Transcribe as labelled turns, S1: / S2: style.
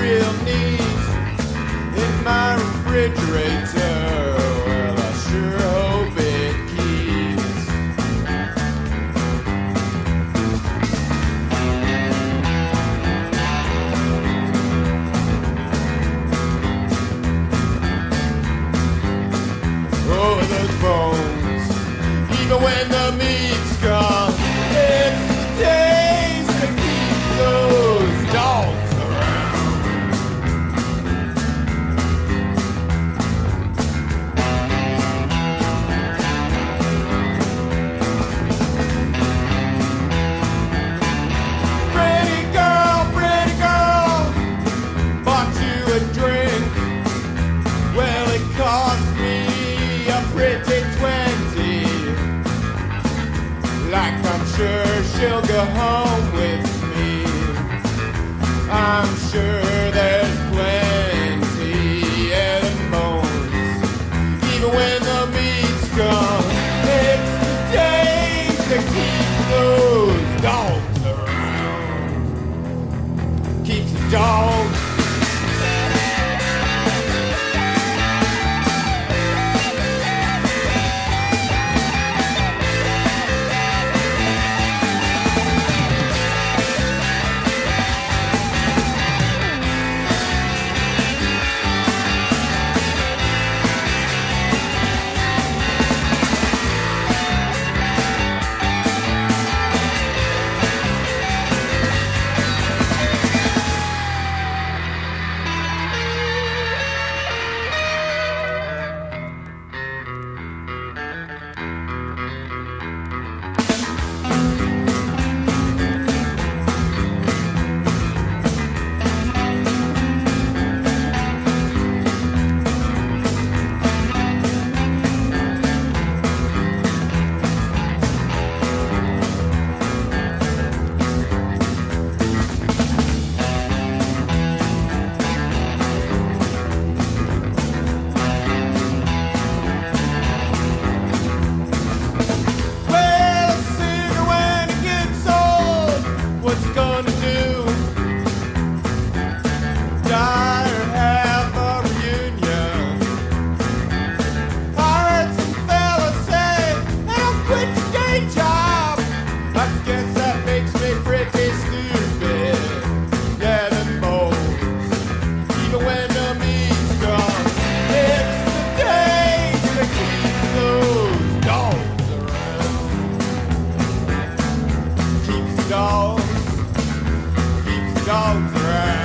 S1: real neat in my refrigerator. Well, I sure hope it keeps. Oh, those bones, even when the meat's gone, it's the taste that keeps those dogs around. Pretty girl, bought you a drink. Well, it cost me a pretty 20. Like I'm sure she'll go home with me. I'm sure there's plenty of bones, even when the meat's gone. It's the taste that keeps those dogs around. Keeps the dogs. Dogs around.